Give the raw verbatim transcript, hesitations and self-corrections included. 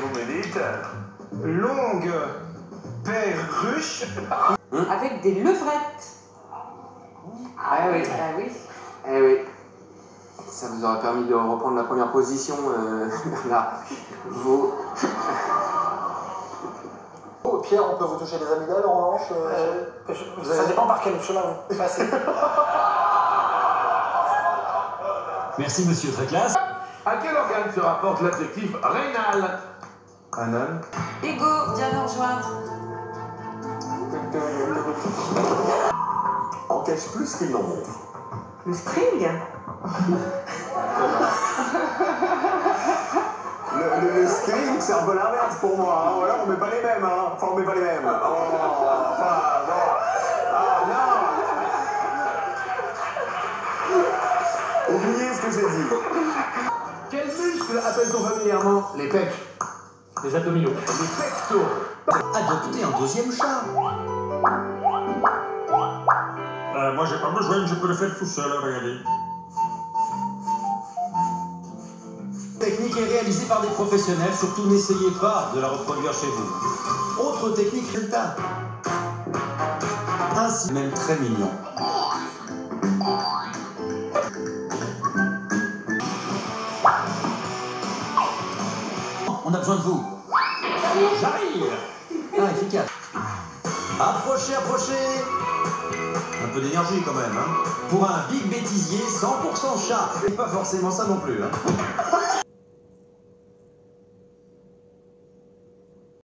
vous me dites? Longue perruche. Avec des levrettes. Ah oui, Ah oui. eh oui. Ça vous aurait permis de reprendre la première position, euh, là. Vous... Oh, Pierre, on peut vous toucher les amygdales en revanche euh, euh, je, Ça dépend par quel chemin vous passez. Merci, monsieur, très classe. À quel organe se rapporte l'adjectif rénal? Anal. Hugo, viens nous rejoindre. en cache plus qu'il n'en montre. Le string. Le, le, le string, c'est un peu l'inverse pour moi. Hein. Voilà, on met pas les mêmes. Hein. Enfin, on met pas les mêmes. Oh, enfin, bon. Ah, non. Oubliez ce que j'ai dit. Quel muscle appelle-t-on familièrement les pecs? Les abdominaux. Les pectoraux. Adopter un deuxième chat. Euh, moi, j'ai pas besoin, je peux le faire tout seul, regardez. Technique est réalisée par des professionnels, surtout n'essayez pas de la reproduire chez vous. Autre technique, résultat. Ainsi, même très mignon. On a besoin de vous. J'arrive. Ah, efficace. Approchez, approchez. Un peu d'énergie quand même, hein. Pour un big bêtisier, cent pour cent chat. Et pas forcément ça non plus, hein.